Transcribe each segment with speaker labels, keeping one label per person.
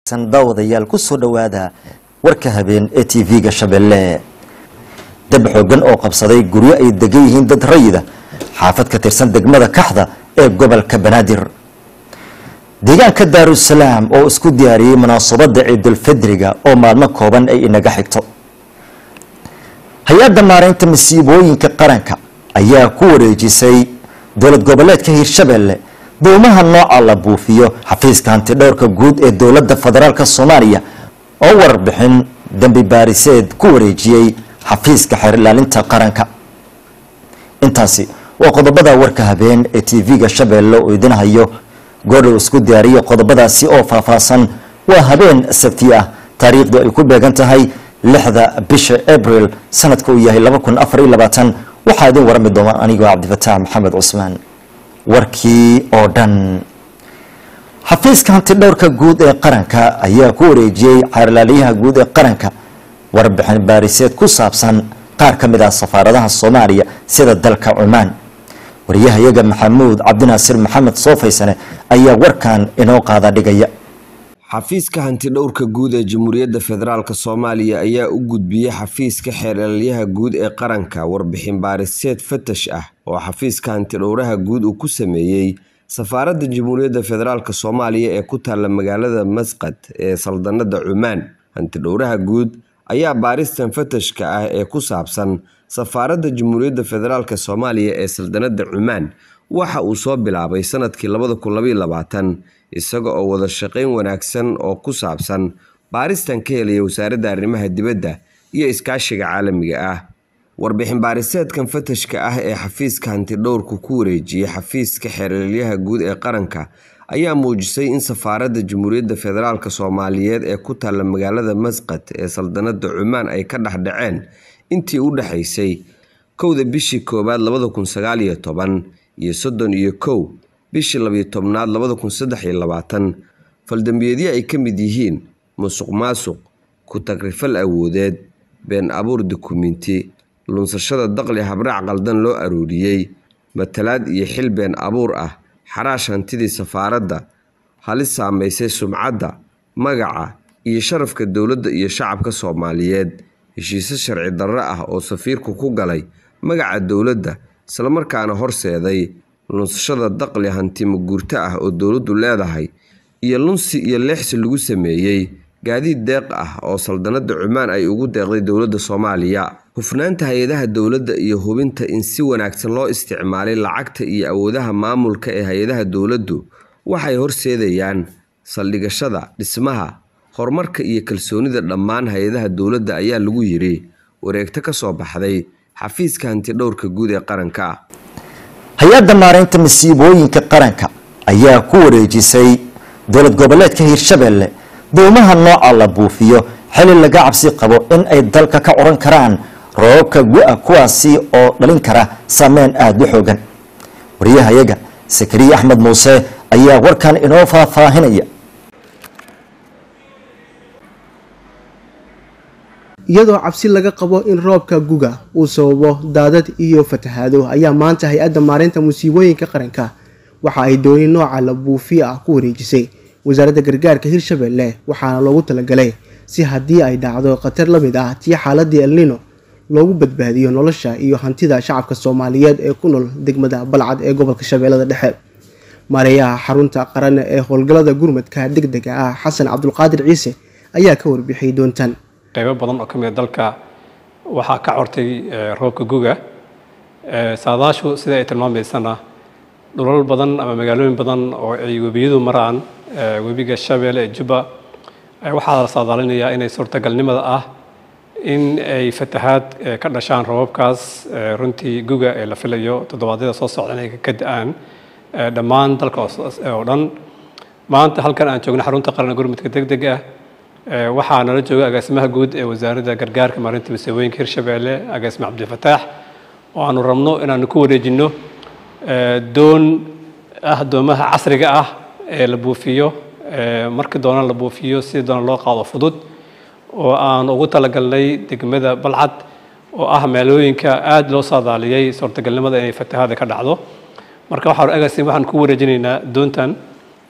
Speaker 1: daawadayaal ku soo dhawaada warka habeen ee TV-ga Shabeelle. dab xooggan oo qabsaday guryo ay degan yihiin dad rayida xaafad ka tirsan degmada Kaxda ee gobolka Banaadir. deegaanka Daarusalaam oo isku diyaariyay munaasabadda Ciidul Fidriga oo maalmo kooban ay inaga xigto. hay'adda maareynta masiibooyinka qaranka ayaa ku wareejisay dowlad goboleedka Hirshabeelle doomaha nooca la buufiyo xafiiska antidhowrka guud ee dowladda federaalka Soomaaliya oo warbixin dambi baariseed ku wareejiyay xafiiska xeer ilaalinta qaranka. intaasi waa qodobada warka habeen ee TV-ga Shabeelle oo idin hayo goor isku diyaariyo qodobadaasi oo faahfaahsan. waa habeen Sabti ah taariikhdu ay ku beegan tahay 6 bisha April sanadku yahay 2024. waxaa idin warami doona anigoo Cabdifataax Maxamed Cusmaan. warkii oo dhan xafiiska antidhowrka guud ee qaranka ayaa ku wareejiyay xeer ilaaliyaha guud ee qaranka warbixin baariseed ku saabsan qaar ka mid ah safaaradaha Soomaaliya sida dalka Oman. wariyahayaga Maxamuud Cabdinaasir Maxamed Soofaysane ayaa warkan inoo qaada dhigaya.
Speaker 2: xafiiska hantidhowrka guud ee Jamhuuriyadda Federaalka Soomaaliya ayaa u gudbiyay xafiiska xeer ilaaliyaha guud ee qaranka warbixin baariseed fatash ah oo xafiiska hantidhowraha guud uu ku sameeyay safaaradda Jamhuuriyadda Federaalka Soomaaliya ee ku taala magaalada Masqat ee Saldanada Oman. hantidhowraha guud ayaa baaristan fatashka ah ee ku saabsan safaaradda Jamhuuriyadda Federaalka Soomaaliya ee Saldanada Oman waxa uu soo bilaabay sanadkii 2022 isaga oo wada shaqayn wanaagsan oo ku saabsan baaristan ka helay wasaaradda arrimaha dibadda iyo iskaashiga caalamiga ah. warbixin baariseedkan fatashka ah ee xafiiska hantidhowrku ku wareejiyay xafiiska xeer ilaaliyaha guud ee qaranka ayaa muujisay in safaaradda Jamhuuriyadda Federaalka Soomaaliyeed ee ku taala magaalada Masqat ee Saldanada Oman ay ka dhaxdhaceen intii u dhaxaysay 1 bishii 1 2019 iyo 31 bishii 12 2023 faldambiyadii ay ka mid yihiin musuqmaasuq, ku tagrifal awoodeed, been abuur dukumeenti, lunsashada dakhli habraac qaldan loo arooriyay, matalaad iyo xil been abuur ah, xaraash hantidii safaaradda, halis saameysay sumcadda, magaca iyo sharafka dowladda iyo shacabka Soomaaliyeed, heshiis sharci darro ah oo safiirku ku galay magaca dowladda isla markaana horseeday lunsashada dakhli hanti guurta ah oo dowladdu leedahay, iyo lunsi iyo leexsi lagu sameeyay gaadiid deeq ah oo Saldanada Oman ay ugu deeqday dowladda Soomaaliya. hufnaanta hay'adaha dowladda iyo hubinta in si wanaagsan loo isticmaalay lacagta iyo awoodaha maamulka ee hay'adaha dowladdu waxay horseedayaan saldhigashada dhismaha horumarka iyo kalsoonida dhammaan hay'adaha dowladda ayaa lagu yiri wareegto ka soo baxday xafiiska hantidhowrka guud ee qaranka.
Speaker 1: hay'adda maareynta masiibooyinka qaranka ayaa ku wareejisay dowlad goboleedka Hirshabeelle doomaha nooca la buufiyo xilli laga cabsi qabo in ay dalka ka oran karaan roobka gu'a kuwaasi oo dhalin kara saameyn aad u xoogan. wariyahayaga Sakariya Axmed Muuse ayaa warkan inoo faahfaahinaya.
Speaker 3: iyadoo cabsi laga qabo in roobka guga uu sababo daadad iyo fatahaado ayaa maanta hay'adda maareynta musiibooyinka qaranka waxa ay dooni nooca la buufiyo ah ku wareejisay wasaaradda gargaarka Hirshabeelle waxaana loogu talagalay si haddii ay dhacdo khatar la mid ah tii xaaladii El Niño loogu badbaadiyo nolosha iyo hantida shacabka Soomaaliyeed ee ku nool degmada Balcad ee gobolka Shabeellada Dhexe. maareeyaha xarunta qaran ee howlgallada gurmadka degdega ah Xasan Cabdulqaadir Ciise ayaa ka warbixiyay doontan.
Speaker 4: qaybo badan oo ka mid dalka waxaa ka cortay roobka guga saadaashu sida ay tilmaamaysanaa dhulal badan ama magaalooyin badan oo ay webiyadu maraan webiga Shabeelle ee Juba waxaa la saadaalinayaa inay suurtagalnimada ah in ay fatahaad ka dhashaan roobabkaas runtii guga ee la filayo toddobaadyada soo socda inay ka da'aan dhammaan dalka oo dhan. maanta halkan aan joogno xarunta qaran gurmadka degdega waxaa nala jooga agaasimaha guud ee wasaaradda gargaarka maareynta masiibooyinka Hirshabeelle agaasima Cabdifataax oo aanu rabno inaanu ku wareejino doon doomaha casriga ah ee la buufiyo markii doona la buufiyo si doona loo qaado fudud oo aan ugu talagalnay degmada Balcad oo ah meelooyinka aad loo saadaaliyay suurtagalnimada inay fatahaad ka dhacdo. marka waxaan ku wareejinaynaa doontan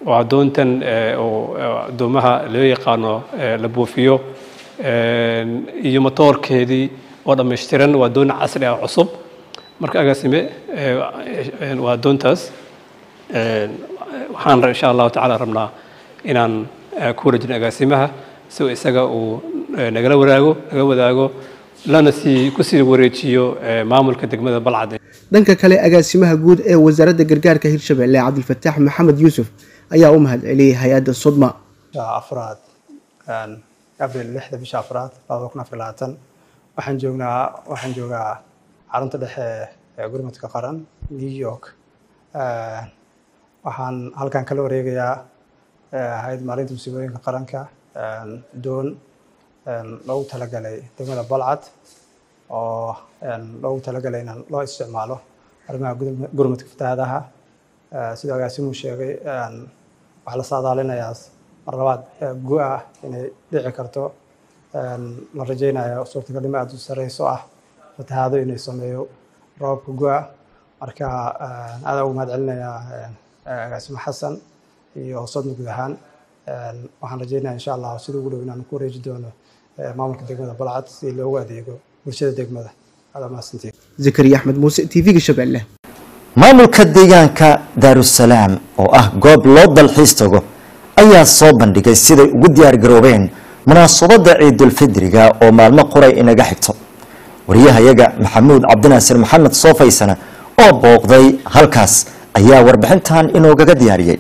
Speaker 4: waa doontan oo doomaha loo yaqaano la buufiyo iyo matoorkeedii oo dhammaystiran waa doon casri ah cusub marka agaasime waa doontaas waxaan insha Allah taala rabnaa inaan ku wareejino agaasimaha si isaga uu nagala wadaago lana ku sii wareejiyo maamulka degmada Balcad.
Speaker 3: dhanka kale agaasimaha guud ee wasaaradda gargaarka Hirshabelle Cabdilfataax Maxamed Yuusuf ayaa u mahadceliyay hay'adda Sodma.
Speaker 5: afraad April 6 bisha afraad 2024 waxaan joogaa xarunta dhexe ee gurmadka qaran New York. waxaan halkan kala wareegayaa hay'adda maareynta musiibooyinka qaranka doon loogu talagalay degmada Balcad oo loogu talagalay in loo isticmaalo arrimaha gurmadka fatahaadaha sida agaasimuhu sheegay waxa la saadaalinayaa mar labaad gu'a inay dhici karto la rajaynayo suurtagalnimo aad u sareyso ah fatahaado inay sameeyo roobka gu'a marka aad ugu mahadcelinayaa agaasimo Xasan iyo Sodma guud ahaan waxaan rajaynayaa insha Allah sidoo ugu dhow inaan ku wareeji doono maamulka degmada Balcad si loogu adeego bulshada degmada.
Speaker 3: Zakariya Axmed Muuse TV Shabeelle.
Speaker 1: maamulka deegaanka Daarusalaam oo ah goob loo dalxiis tago ayaa soo bandhigay siday ugu diyaar garoobeen munaasabada Ciidul Fidriga oo maalmo qoray inaga xigto. wariyahayaga Maxamuud Cabdinaasir Maxamed Soofaysana oo booqday halkaas ayaa warbixintan inoogaga diyaariyay.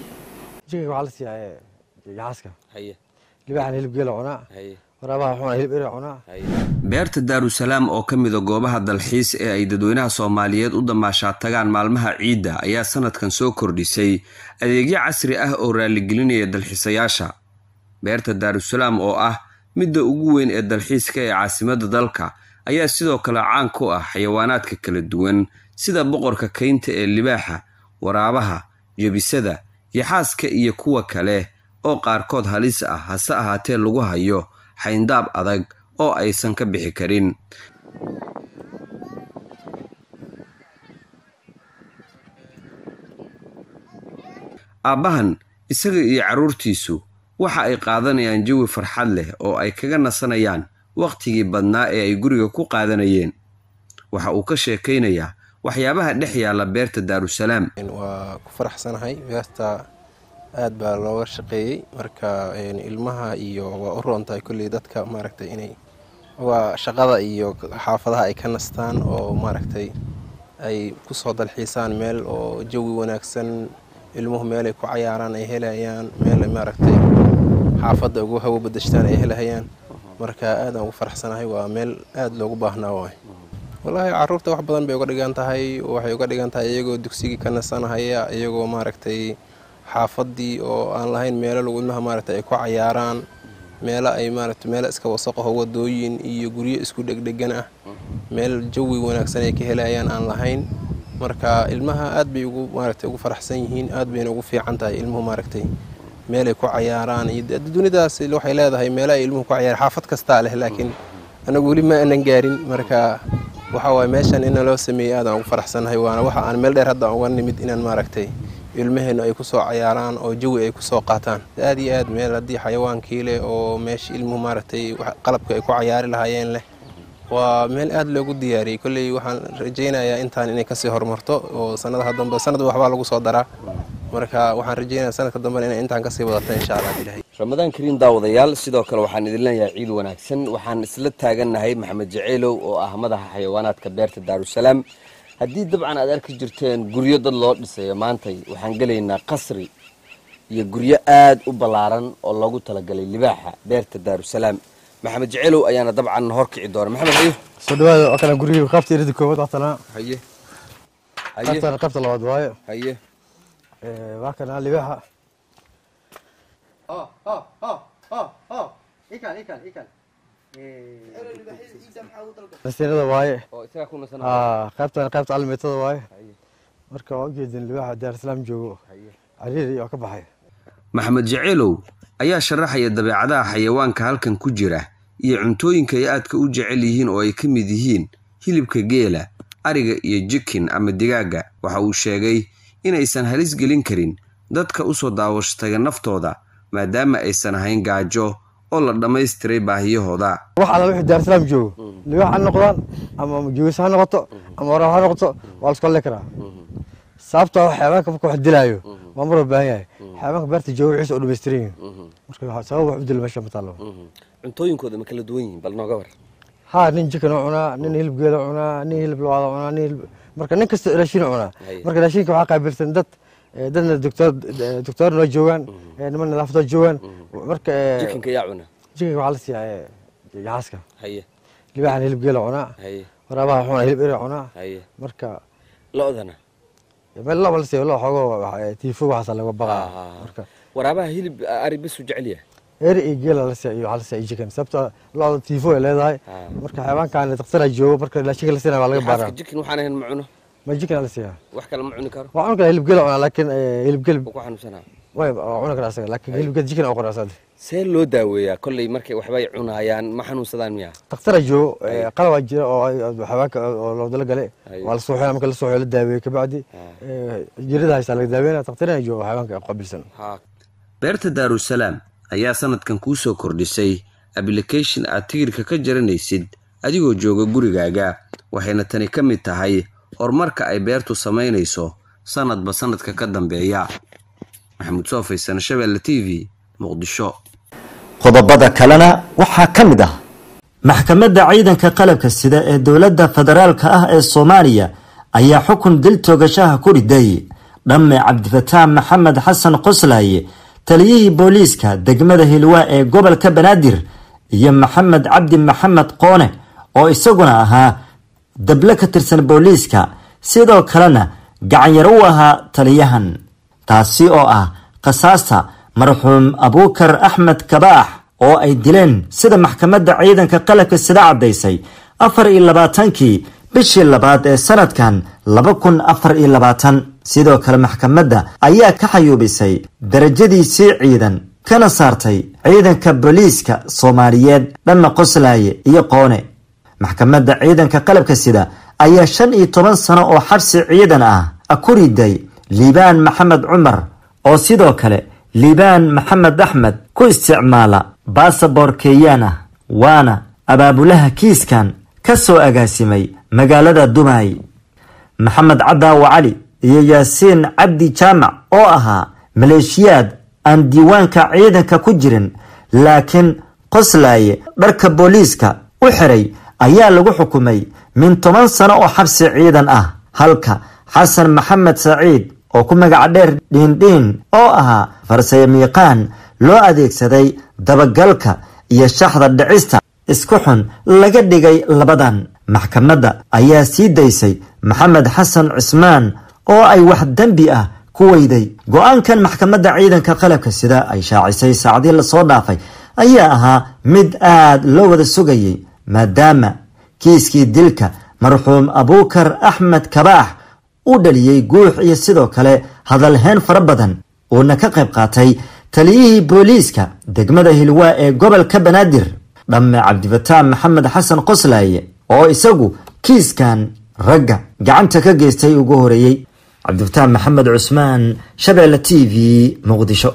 Speaker 2: beerta Daarusalaam oo ka mid ah goobaha dalxiis ee ay dadweynaha Soomaaliyeed u damaashaad tagaan maalmaha ciida ayaa sanadkan soo kordhisay adeegyo casri ah oo raali gelinaya dalxiisayaasha. beerta Daarusalaam oo ah midda ugu weyn ee dalxiiska ee caasimadda dalka ayaa sidoo kale caan ku ah xayawaanaadka kala duwan sida boqorka kaynta ee libaaxa, waraabaha, jabisada, yaxaaska iyo kuwa kale oo qaarkood halis ah hase ahaatee lagu hayo xayndaab adag oo aysan ka bixi karin. aabbahan isaga iyo caruurtiisu waxa ay qaadanayaan jawi farxad leh oo ay kaga nasanayaan waqtigii badnaa ee ay guriga ku qaadanayeen. waxa uu ka sheekaynayaa waxyaabaha dhex yaala beerta Daarusalaam.
Speaker 6: waa ku faraxsanahay beerta aad baa looga shaqeeyay marka ilmaha iyo waa u roontahay kulli dadka maaragtay inay waa shaqada iyo xaafadaha ay ka nastaan oo maaragtay ay ku soo dalxiisaan meel oo jawi wanaagsan ilmuhu meel ay ku cayaaraan ay helayaan meel maaragtay xaafadda ugu hawo badashtaan ay helayaan marka aad aan ugu faraxsanahay waa meel aad loogu baahnaa waay. wallahi caruurta wax badan bay uga dhigan tahay waxay uga dhigan tahay iyagoo dugsiga ka nasanaya iyagoo maaragtay xaafadii oo aan lahayn meel lagu ilmaha maaragtay ay ku cayaaraan meel ay maaragtay meel iska wasaqo wadooyin iyo guriyo isku dhegdhegan ah meel jawi wanaagsan ay ka helayaan aan lahayn marka ilmaha aad bay ugu maaragtay ugu faraxsan yihiin aad bayna ugu fiican tahay ilmuhu maaragtay meel ay ku cayaaraan iyo dunidadaas waxay leedahay meel ay ilmuhu ku cayaar xaafad kasta leh laakiin anagu wali ma aanan gaarin marka waxa way meeshan in loo sameeyay aad aan ugu faraxsanahay waana waxa aan meel dheer hadda uga nimid inaan maaragtay ilmaheena ay ku soo cayaaraan oo jawi ay ku soo qaataan aad iyo aad meel hadii xayawaankii leh oo meesha ilmuhu maaragtay qalabka ay ku cayaari lahaayeen leh waa meel aad loogu diyaariyay kulli waxaan rajaynayaa intaan inay ka sii horumarto oo sanadaha dambe sanad waxba lagu soo daraa marka waxaan rajaynayaa sanadka dambe inay intaan ka sii wadato insha Allah ilaahay.
Speaker 2: Ramadaan Kariim daawadayaal sidoo kale waxaan idin leeyahay ciid wanaagsan. waxaan isla taaganahay Maxamed Jaceylow oo ah madaxa xayawaanaadka beerta Daarusalaam. haddii dabcan aad arki jirteen guryo dad loo dhisayo maantay waxaan galaynaa qasri iyo guryo aad u ballaaran oo loogu talagalay libaaxa beerta Daarusalaam. Maxamed Jaceylow ayaana dabcan horkici doona. Maxamed ayo
Speaker 7: soo dhawaada oo kala guriga qaybta irida koobad waxtana
Speaker 2: haye
Speaker 7: qaybta labaad waayo
Speaker 2: haye
Speaker 7: waa kana libaaxa ikan nasirada waaye
Speaker 2: oo isaga ku nasan
Speaker 7: qaybta almeetada waaye marka oo jeedin libaaxa Daarusalaam joogo cariiri oo ka baxay.
Speaker 2: Maxamed Jaceylow ayaa sharaxaya dabeecadaha xayawaanka halkan ku jira iyo cuntooyinka ay aadka u jecel yihiin oo ay ka mid yihiin hilibka geela, ariga iyo chicken ama digaaga. waxa uu sheegay inaysan halis gelin karin dadka u soo daawashtaga naftooda maadaama aysan ahayn gaajo oo la dhammaystiray baahiyahooda.
Speaker 7: waxa la wixii Dar Salaam joogo libax aan noqdaan ama joogis ha noqoto ama waraab ha noqoto waa iska le karaa sababtoo xayawaanka marka wax dilaayo waa mar baahan yahay xayawaanka beerta joogo wixii u dhameystiran marka waxa sabab wax u dil meesha mataalo
Speaker 2: cuntooyinkooda ma kala duwan yihiin bal nooga war
Speaker 7: ها نين جكنا عنا نين هلب جيل عنا نين هلب لواضع عنا نين مركز نكست راشين عنا مركز راشين كواقع بالسندت دنا دكتور نوجوان نمن نظافة جوان مركز
Speaker 2: جكن كيا عنا
Speaker 7: جكن وعلس يا عسكر
Speaker 2: هي
Speaker 7: اللي بعد هلب جيل عنا
Speaker 2: هي
Speaker 7: ورابها حنا هلب إير عنا
Speaker 2: هي
Speaker 7: مركز
Speaker 2: لا أذنا
Speaker 7: بل لا ولا سي ولا حاجة تيفو حصل لو بقى مركز
Speaker 2: ورابها هلب أريب بس وجعليه
Speaker 7: إير جيل على سي جكن سبت لا تيفو اللي هذا مركز حيوان كان تقصر جو مركز لا شكل سنة ولا برا
Speaker 2: جكن وحنا هن معونه
Speaker 7: ما جكن على سي
Speaker 2: وحكي لهم معونه كار
Speaker 7: وعنك هلب جيل لكن هلب جيل
Speaker 2: وحنا سنة
Speaker 7: وين عنك راسه لكن هلب جيل جكن أقرأ راسه
Speaker 2: سير لو داوية كل مركز وحباي عنايان ما حنو صدان مياه
Speaker 7: تقصر جو قلوا جرا أو حواك لو دل قلي وعلى الصحة لما كل الصحة للداوية كبعدي جريد هاي سالك داوينا تقصر جو حواك قبل سنة
Speaker 2: beerta Daarusalaam ayaa sanadkan ku soo kordhisay application aad tigirka ka jaranaysid adigoo jooga gurigaaga waxayna tani ka mid tahay horumarka ay beertu sameynayso sanadba sanadka ka dambeeya. Maxamuud Soofaysan, Shabeelle TV, Muqdisho.
Speaker 1: qodobada kalena waxaa ka mid ah maxkamadda ciidanka qalabka sida ee dowladda federaalka ah ee Soomaaliya ayaa xukun dil toogashaha ku riday dhamme Cabdifataax Maxamed Xasan Qoslaaye taliyihii booliiska degmada Hilwaa ee gobolka Banaadir iyo Maxamed Cabdi Maxamed Qoone oo isaguna ahaa dable ka tirsan booliiska sidoo kalena gacan yar u ahaa taliyahan taasi oo ah qasaasta marxuum Abuukar Axmed Kabaax oo ay dileen sida maxkamadda ciidanka qalabka sida cadeysay 24kii bishii labaad ee sanadkan 2024 sidoo kale maxkamadda ayaa ka xayuubisay darajadiisii ciidan kana saartay ciidanka booliiska Soomaaliyeed dhamme Qoslaaye iyo Qoone. maxkamadda ciidanka qalabka sida ayaa 15 sano oo xabsi ciidan ah ku riday Liibaan Maxamed Cumar oo sidoo kale Liibaan Maxamed Axmed ku isticmaala baasaboor Kenyana waana abaabulaha kiiskan ka soo agaasimay magaalada Dubai. Maxamed Cadaawa Cali iyo Yaasiin Cabdi Jaamac oo ahaa maleeshiyaad aan diiwaanka ciidanka ku jirin laakiin Qoslaaye dharka booliiska u xiray ayaa lagu xukumay min 10 sano oo xabsi ciidan ah halka Xasan Maxamed Saciid oo ku magac dheer Dhiindhiin oo ahaa farsayaqaan loo adeegsaday dabagalka iyo shaxda dhicista isku xun laga dhigay labadan. maxkamadda ayaa sii daysay Maxamed Xasan Cismaan oo ay wax dambi ah ku weyday. go'aankan maxkamadda ciidanka qalabka sida ay shaacisay saacadii la soo dhaafay ayaa ahaa mid aad loo wada sugayay maadaama kiiskii dilka marxuum Abuukar Axmed Kabaax u dhaliyay guux iyo sidoo kale hadal heen fara badan oo ka qayb qaatay taliyihii booliiska degmada Hilwaa ee gobolka Banaadir dhamme Cabdifataax Maxamed Xasan Qoslaaye oo isagu kiiskan ragga gacanta ka geystay ugu horeeyay. Cabdifataax Maxamed Cusmaan, Shabeelle TV, Muqdisho.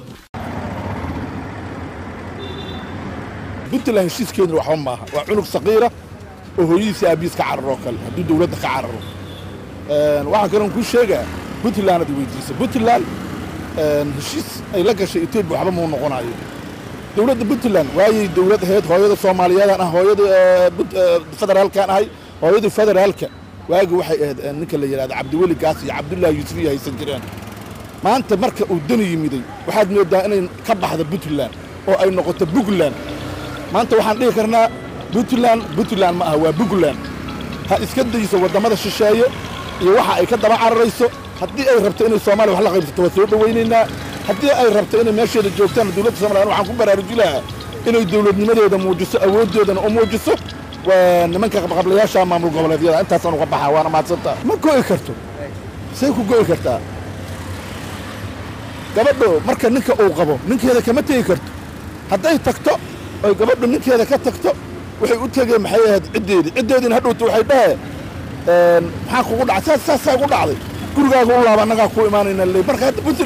Speaker 8: Puntland heshiiskeedu waxba maaha waa cunug saqiira oo hooyadiisa aabiis ka cararo kale haddii dowladda ka cararo waxaan kaloo ku sheegaa Puntland ad weydiisa Puntland heshiis ay la gashay Itoobiya waxba ma noqonayo dowladda Puntland waayay dowlad heed hooyada Soomaaliyeed ah hooyada federaalka ahay hooyada federaalka waagi waxay ahayd ninka la yiraahdo Cabdiweli Gaas iyo Cabdullaahi Yuusuf ay haysan jireen maanta marka uu dani yimiday waxaad moodaa inay ka baxdo Puntland oo ay noqoto Puntland maanta waxaan dhihi karnaa Puntland ma aha waa Puntland ha iska dayso wadamada shisheeye iyo waxa ay ka daba cararayso haddii ay rabto inay Soomaaliya wax la qaybsato waa soo dhaweynaynaa haddii ay rabto inay meesheeda joogtaan dowladda Soomaaliya waxaan ku baraarujinayaa inay dowladnimadeeda muujiso awoodeedana u muujiso waa nimanka qabqablayaasha maamul goboleedyada intaasaan uga baxaa waana maadsanta ma go'i karto say ku go'i kartaa gabadho marka ninka uu qabo ninkeeda kama tegi karto hadday tagto oo gabadhu ninkeeda ka tagto waxay u tagay maxay ahayd cideedin hadhowto waxay dhahay maxaa kugu dhacay saas ku dhacday gurigaaga u laaba anagaa ku imaanayna leey marka hadda Puntland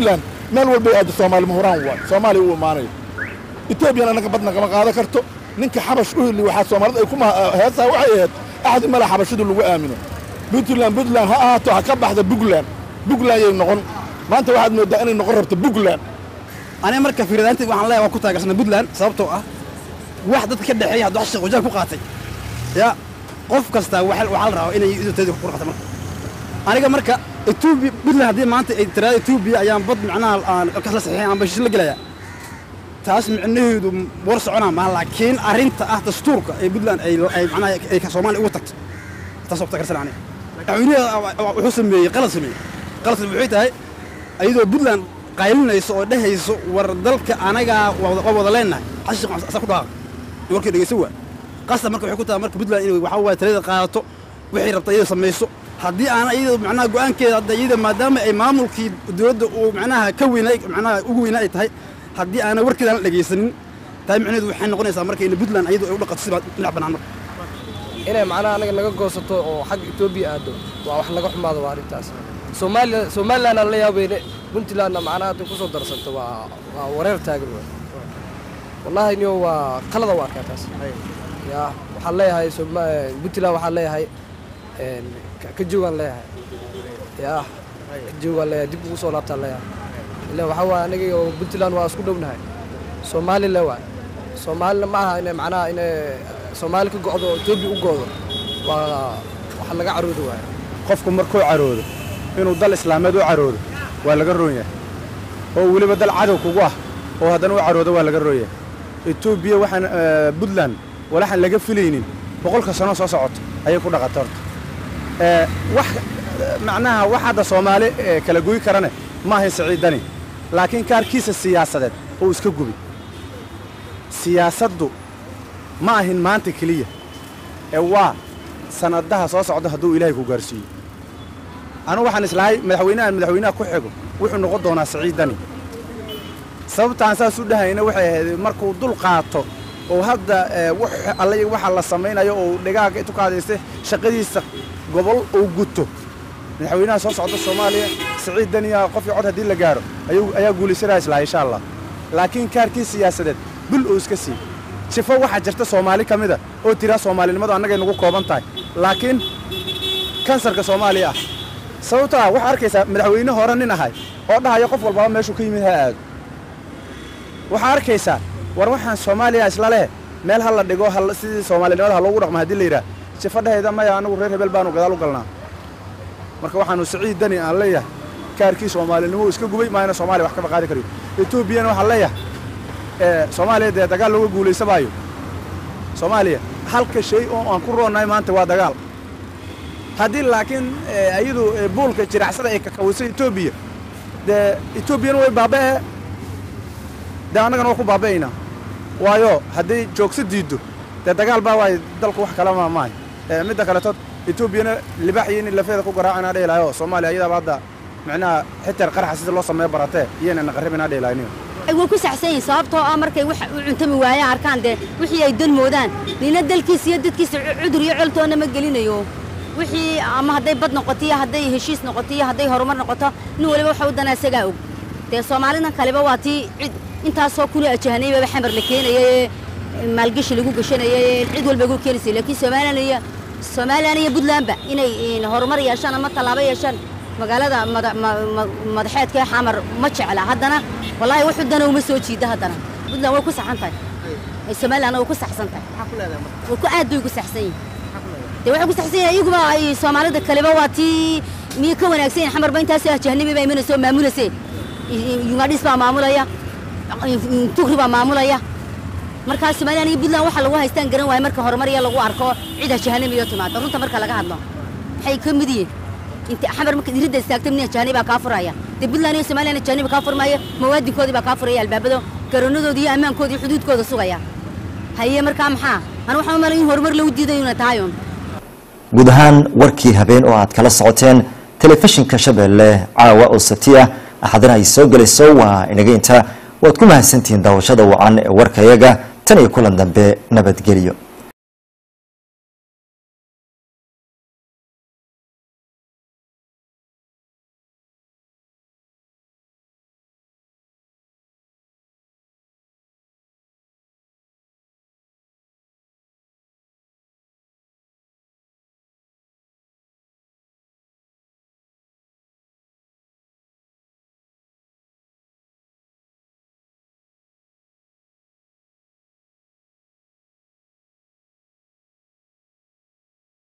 Speaker 8: meel walba aad Soomaali muhuraan waa Soomaali uu maanay Ethiopia anaga badna kama qaada karto ninka xabash u heli waxa Soomaalida ay kuma heesaa waxay ahayd ahad mala xabashidu lagu aamino Puntland ha ahaato ha ka baxda Puntland ay noqon maanta waxaad moodaa inay noqon rabto Puntland
Speaker 9: أنا مركب في ردانتي وحنا لا وكنت أجلسنا بدلان صابته واحد كده دحيح هذا عشق وجاك وقاتي يا قف كستا وحال رأوا إنه يجوا تدي قرقة مرة أنا كمركب التوبي بدلان هذه ما أنت ترى التوبي أيام بض معناها كسر صحيح عم بيشيل لقلايا تاسمع إنه يدوم ورث عنا مع لكن أرنت أحد ستورك أي بدلان أي معناها أي كصومال وقتك تصبت كرسل عني عيوني حسن قلص بحيت هاي أيضا بدلان قايلنا يسوع ده يسوع وردلك أنا جا وضلنا حشق سكودا يورك يسوع قصة مركب حكوتها مركب بدلا إنه وحول تريد قاعته وحير الطيب سميسو هدي أنا أيضا معناها جوان كده هذا ما دام إمامه كي دود ومعناها كوينا معناها أقوينا هاي هدي أنا ورك ده لجيسن تايم عنده وحنا نقول مركب إنه بدلا أيضا يقول لك تصيب لعبنا عمر
Speaker 10: إنه معناها أنا نجا قصته حق توبي أدو وحنا نجح مع ذواري التاس سومال أنا اللي أبي قلت لأن معناها تنقص درست ورير تاجر والله إنه هو قلد واقعتاس يا وحليها هاي قلت له وحليها هاي كجوان لها يا كجوان لها دي بوصلات لها اللي هو نجي قلت له أنا واسكت منها سومالي اللي سومال معها إنه معناها إنه سومالي كقعدوا توبي وقعدوا وحلقة عروضه
Speaker 9: قفكم مركوع عروضه إنه ضل إسلامي دو عروضه ولا قرويه هو ولي بدل عدو كواه هو هذا نوع عروضه ولا قرويه إثيوبيا وحن بدلان ولا حن لقى فلينين بقول كسنة صعد أي كنا قطرت معناها واحد صومالي كلاجوي كرنه ما هي سعيدني لكن كاركيس السياسة هو إسكوبي سياسة دو ما هي مانتك ليه هو سندها صعد هدو إلهي كوجرسي أنا واحد إسلاي مدحوينها كحجو وحنا قدونا سعيدني sababta aan saas u dhahayna waxay markuu dul qaato oo hadda waxa la sameeyo oo dhigaaga intu qaadaysay shaqadiisa gobol oo guto madaxweynaha soo socda Soomaaliya Saciid Daniya qof cod hadii la gaaro ayaa guulaysanaa isla insha Allah laakiin kaarkii siyaasadeed bil oo iska sii sifo waxa jirta Soomaali kamida oo tira Soomaalinimadu annaga inagu kooban tahay laakiin kansarka Soomaaliya sababta waxa arkaysa madaxweyne hore nin ahay oo dhahayo qof walba meeshu ka yimid ha aad waxa arkaysa war waxaan Soomaaliya isla leh meel hal la dhigo hal sidii Soomaalinimada loogu dhaqmo hadii la yiraahdo sifadheeda ma anagu reer hebel baanu gadaal u galnaa marka waxaanu Saciid Dani aan leeyahay kaarkii Soomaalinimo iska gubay maayna Soomaaliya wax ka qaadi kariyo Ethiopia waxa leeyahay Soomaaliya dagaal looga guuleysanayo Soomaaliya halka shay oo aan ku roonay maanta waa dagaal hadii laakiin ayadu boolka jiracsada ay ka kawisay Ethiopia Ethiopia way baabaa ده أنا كنا نقول بابينا وايو هدي جوكس ديدو ده دجال باوي دلك واحد كلام معي مدة كلاتات إثيوبيا اللي بحيين اللي فيه ذكوا قراءنا عليه لا يو صوماليا أيضا بعد معنا حتى القرح حسيت الله صمّي براته ينا نقربنا عليه لا نيو
Speaker 11: أيوة كوس حسين صابته أمر كي وعنتمي وياه أركان ده وحي يدل مودان لين الكيس يدد كيس عذر يعلتو أنا مجلينا يو وحي أما هدي بد نقطية هدي هشيس نقطية هدي هرمر نقطة نقول بحودنا سجاوب ده صومالينا كلبا واتي intaasoo kuli ajahanay baa xamar la keenayay maalgashi lagu gashanayay cid walba ugu keenisay laakiin Soomaaliya iyo Puntland ba inay horumar yeeshaan ama talaabo yeeshaan magaalada madaxeedka xamar ma jecla haddana wallahi wuxuu dana uma soo jiida haddana Puntland way ku saxan tahay Soomaaliya way ku saxsan tahay waxa ku leedahay way ku aad bay ku saxsan yihiin waxay ku saxsan yihiin iyagu ba ay Soomaalida kaliba waatii miya ka wanaagsan xamar ba intaas ajahanay baa imanayso maamulasay yugadis baa maamulaya تقرب معمولة مركز سمالي بدلا واحد لو هيستان جرن وهي مركز هرمرية لو أركو عيدها جهنم يوتنا ترون تمركز لقى هذا حي كم بدي أنت حمر ممكن يريد يستخدمني جهنم بكافر هيا تبدلا نية سمالي أنا جهنم بكافر معي مواد كودي بكافر هيا الباب ده كرنودو دي أمان كودي حدود كودي صغيرة هيا مركز محا أنا وحنا مرين هرمر لو دي دينا تعاون
Speaker 1: gudahaan warkii habeen oo aad kala socoteen telefishinka Shabeelle caawa oo Sabtiya axadana ay soo galayso waa inaga inta waad ku mahadsantihiin daawashada wacan warkayaga tan iyo kulan dambe nabadgelyo